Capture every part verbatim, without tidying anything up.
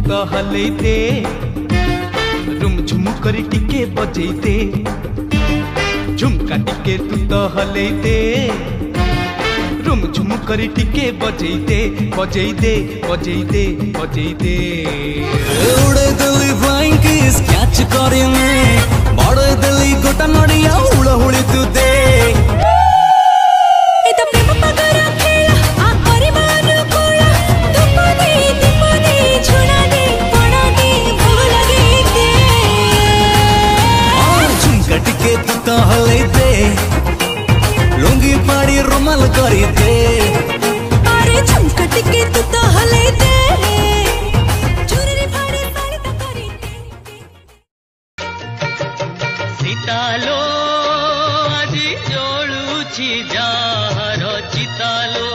तो हलई दे रुम झुम करी टिके बजई दे झुमका टिके तू तो हलई दे रुम झुम करी टिके बजई दे बजई दे बजई दे बजई दे उड़े दिली फ्लाइंग किस कैच करी मैं बड़े दिली गोटा नड़िया उड़ा उड़ी तू दे ए तो प्रेम पगरा खेला आ परिवार कोला तुमने तुमने छुड़ा दे पड़ा दे भूल लगे के आ झुमका टिके तू तो हले दे लुंगी पाड़ी रुमाल करी दे अरे झुमका टिके तू तो हले दे चुनरी फाड़ी साड़ी तो करी दे सीतालो आजी जोड़ुची जार चितालो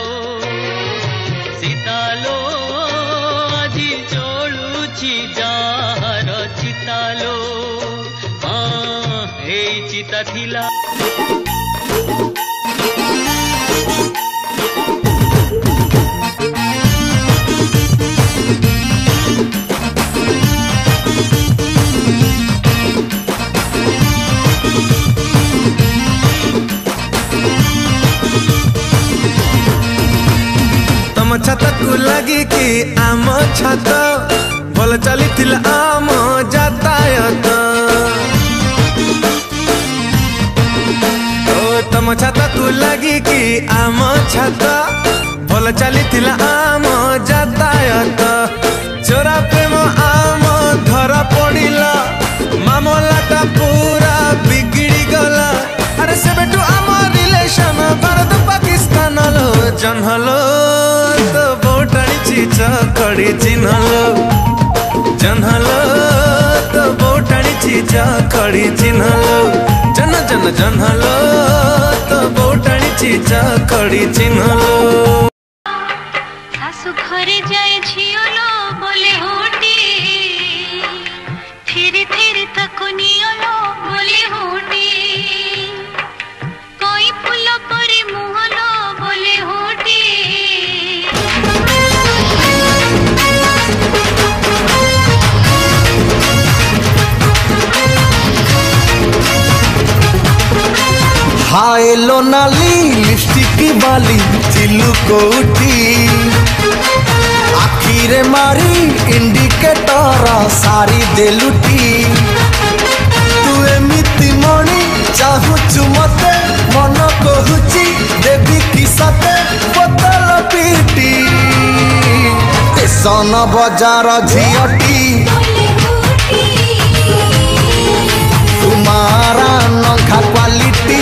सीतालो आजी जोड़ुची जार चितालो हाँ हे चिता थिला तम छत को लगी कि आम छत भल चली आम जातायत ओ तम छत को लगी कि आम छत भल चली आम जातायत चोरा प्रेम आम धर पड़िला मामलाटा पूरा बिगड़ी गला अरे से बेटू आम रिलेशन भारत पाकिस्तान लो जनहलो तो बोटाणी चीच कड़ी चिन्हलो जनहलो तो बोटाणी चीच कड़ी चिन्हलो जन जन जनहलो तो बोटाणी चीच कड़ी चिन्हलो सासु घरे जाए झियोलो बोले होटी फिर फिर तक नियोलो बोले होटी कोई फूल परी मुहलो बोले होटी हाय लो नाली लिपस्टिक वाली चिल्लू कोटी आखिरे मारी इंडिकेटर सारी दे लुटी तू एमिति मणि चाहूचु मते मन कहूची देवी की सते बोतल पीटी सन बजार झियटी तुम्हारा नखा क्वालिटी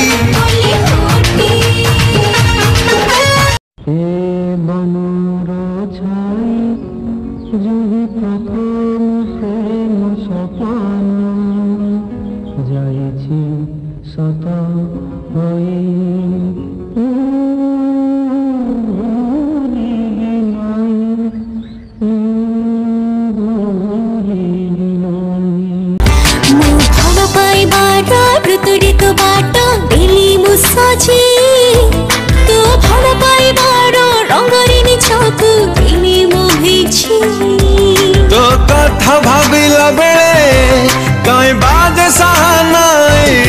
तो कथा भाविला बेले कई बाज सहानाई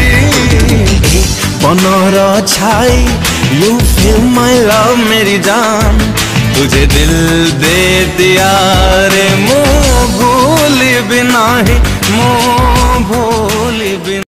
पनर छाई यू फील माय लव मेरी जान तुझे दिल दे दिया रे मुँह भूल भी नहीं मुँह भूल भी